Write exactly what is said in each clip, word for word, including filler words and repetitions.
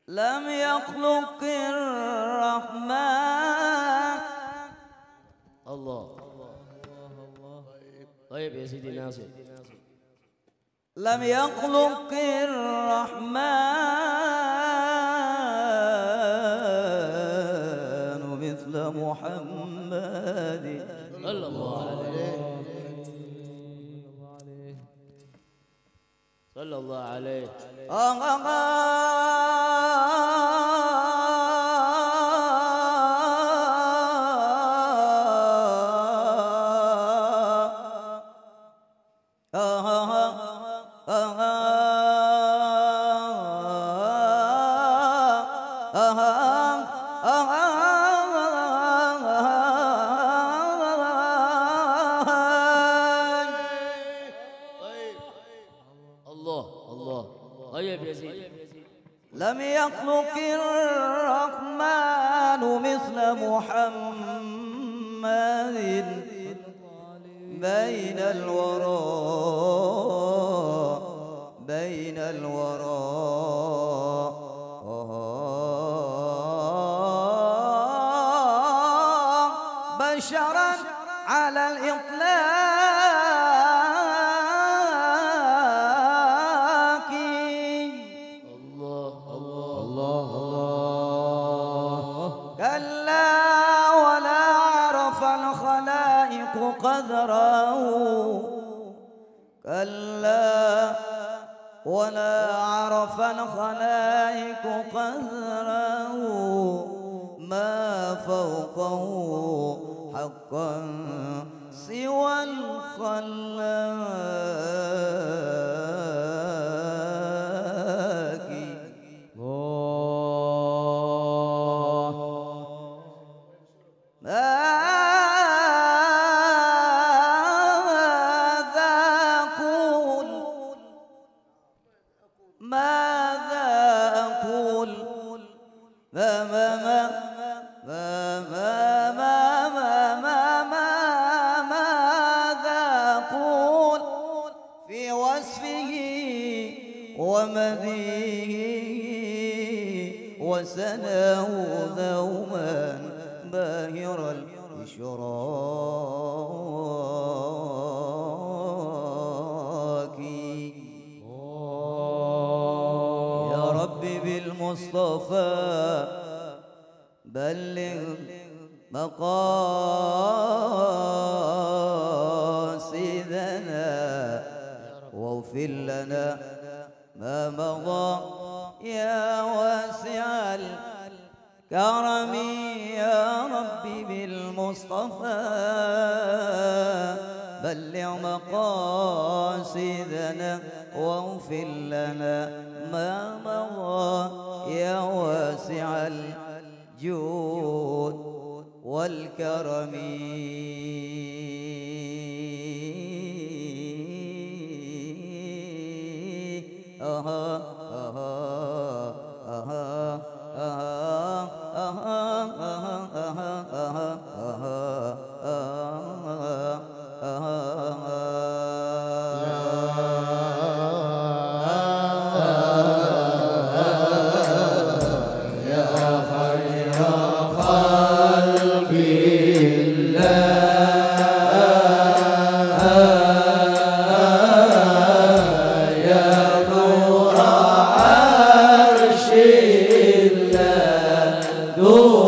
لم يخلق الرحمن. الله. طيب يا سيدي ناصر. لم يخلق الرحمن مثل محمد صلى الله عليه. صلى الله عليه. آه آه لم يخلق الرحمن مثل محمد بين الورى بين الورى بشرا على الإطلاق. قدره كلا ولا عرف الخلائق قدره ما فوقه حقا سوى الخلاق. الله. ماذا أقول ما ما ما ما ما ما ما ما ماذا أقول في وصفه ومديه وسناه ذوما باهر الإشراق. بالمصطفى بلغ مقاصدنا واغفر لنا ما مضى يا واسع الكرم يا ربي بالمصطفى بلغ مقاصدنا واغفر لنا ما مضى يا واسع الجود والكرم. أها أها أها أها أها أها أها Oh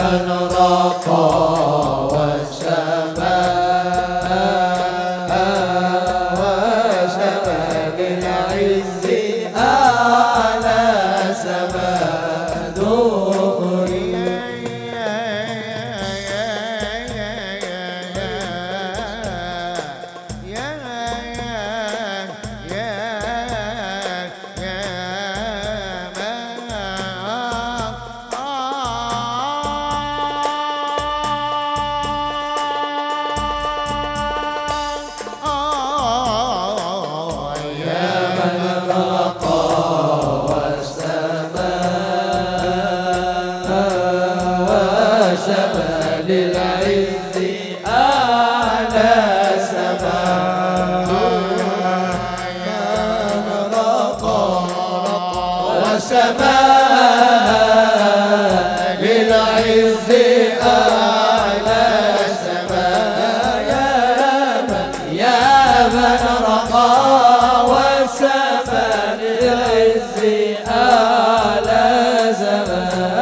من رقى والسماء وسما بالعز أعلى سما دخري للعز أعلى سما من رقى وسماء للعز أعلى سما يا من يا من رقى وسماء للعز أعلى سما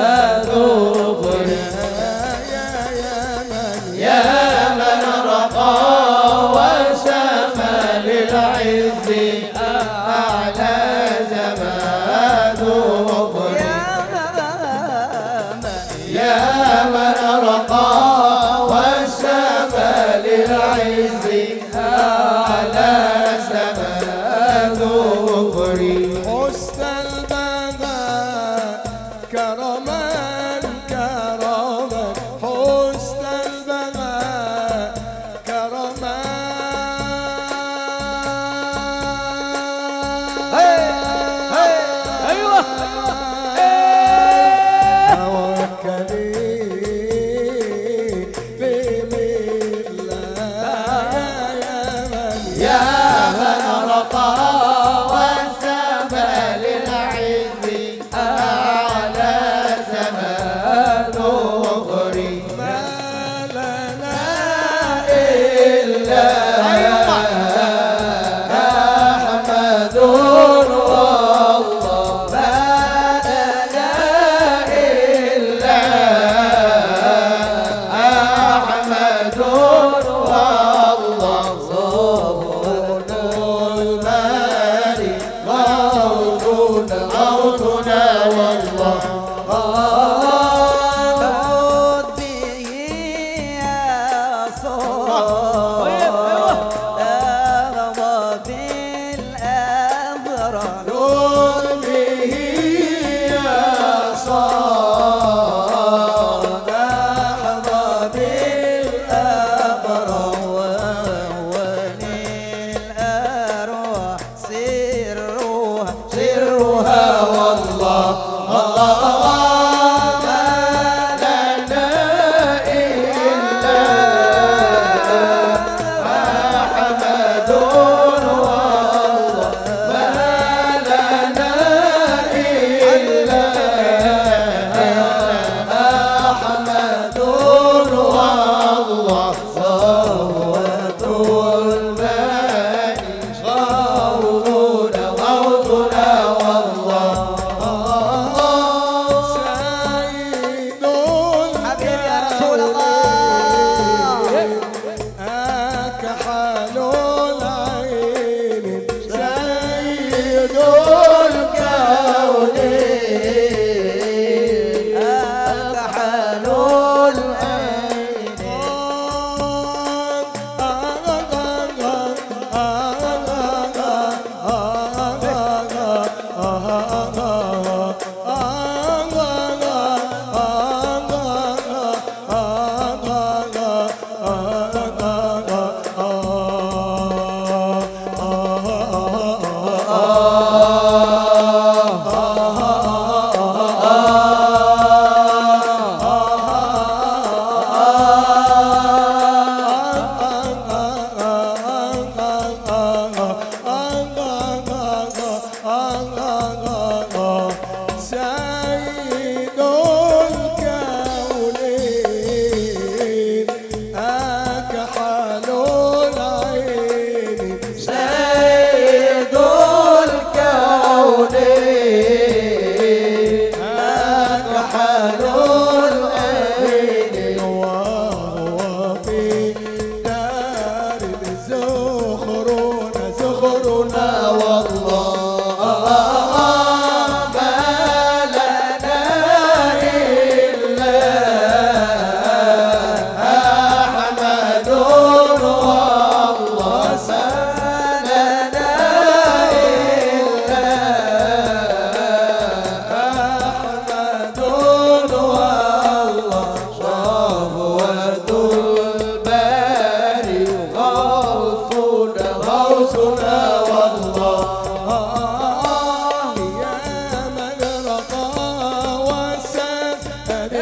يا من رقى وسما للعز أعلى زمان ظهري يا من رقى وسما للعز أعلى زمان ظهري حسن البهاء كرما كرما حسن البهاء كرما ايوه توكلي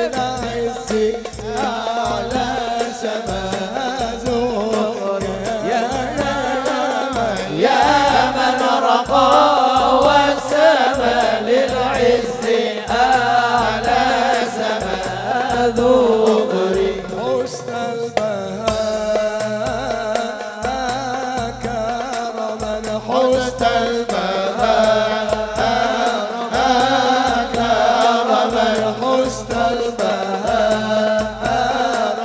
للعز أعلى سما زور يا من يا من رقى والسما للعز أعلى سما ذكري حسن البهاء كرما حسن البهاء كرما حسن البهاء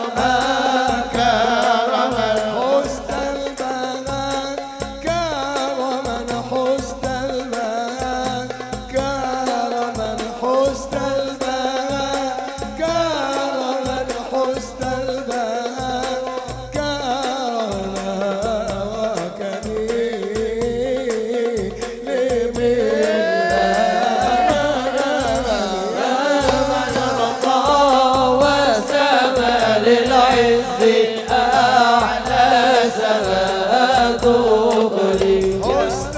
كرما حسن البهاء كرما حسن البهاء كرما حسن البهاء كرما حسن البهاء كرما وكريم للعز أعلى سما ذكري حسن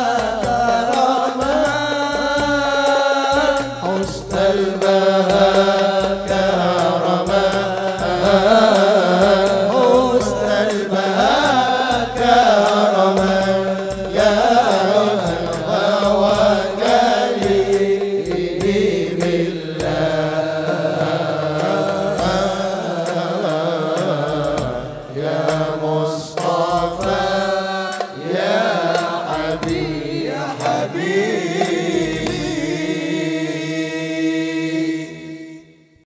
البهاء كرما حسن البهاء